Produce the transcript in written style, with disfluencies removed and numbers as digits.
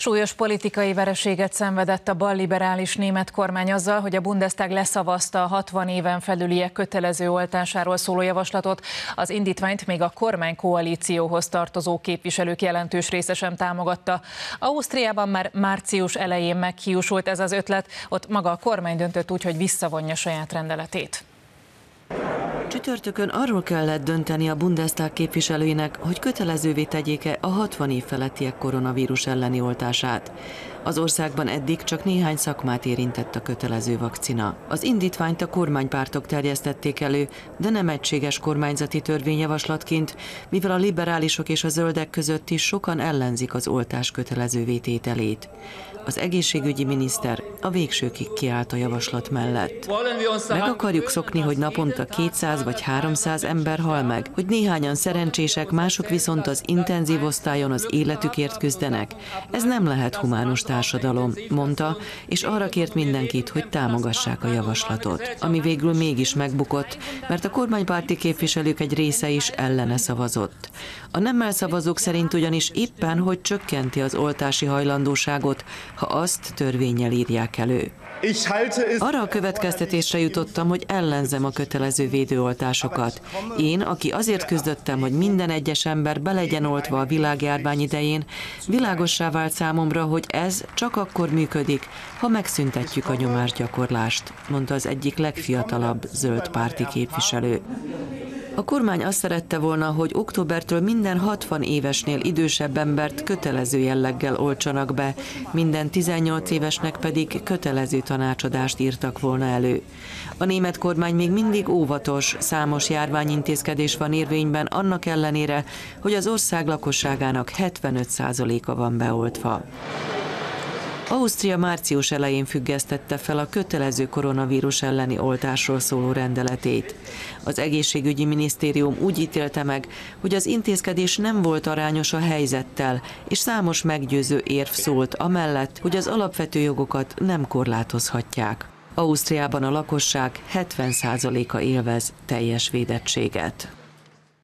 Súlyos politikai vereséget szenvedett a balliberális német kormány azzal, hogy a Bundestag leszavazta a 60 éven felüliek kötelező oltásáról szóló javaslatot. Az indítványt még a kormánykoalícióhoz tartozó képviselők jelentős része sem támogatta. Ausztriában már március elején meghiúsult ez az ötlet, ott maga a kormány döntött úgy, hogy visszavonja saját rendeletét. Csütörtökön arról kellett dönteni a Bundestag képviselőinek, hogy kötelezővé tegyék-e a 60 év felettiek koronavírus elleni oltását. Az országban eddig csak néhány szakmát érintett a kötelező vakcina. Az indítványt a kormánypártok terjesztették elő, de nem egységes kormányzati törvényjavaslatként, mivel a liberálisok és a zöldek között is sokan ellenzik az oltás kötelezővé tételét. Az egészségügyi miniszter a végsőkig kiállt a javaslat mellett. Meg akarjuk szokni, hogy naponta 200 vagy 300 ember hal meg, hogy néhányan szerencsések, mások viszont az intenzív osztályon az életükért küzdenek. Ez nem lehet humánus társadalom, mondta, és arra kért mindenkit, hogy támogassák a javaslatot. Ami végül mégis megbukott, mert a kormánypárti képviselők egy része is ellene szavazott. A nemmel szavazók szerint ugyanis éppen, hogy csökkenti az oltási hajlandóságot, ha azt törvénnyel írják elő. Arra a következtetésre jutottam, hogy ellenzem a kötelező védőoltásokat. Én, aki azért küzdöttem, hogy minden egyes ember be legyen oltva a világjárvány idején, világossá vált számomra, hogy ez csak akkor működik, ha megszüntetjük a nyomásgyakorlást, mondta az egyik legfiatalabb zöld párti képviselő. A kormány azt szerette volna, hogy októbertől minden 60 évesnél idősebb embert kötelező jelleggel oltsanak be, minden 18 évesnek pedig kötelező tanácsadást írtak volna elő. A német kormány még mindig óvatos, számos járványintézkedés van érvényben annak ellenére, hogy az ország lakosságának 75%-a van beoltva. Ausztria március elején függesztette fel a kötelező koronavírus elleni oltásról szóló rendeletét. Az egészségügyi minisztérium úgy ítélte meg, hogy az intézkedés nem volt arányos a helyzettel, és számos meggyőző érv szólt amellett, hogy az alapvető jogokat nem korlátozhatják. Ausztriában a lakosság 70%-a élvez teljes védettséget.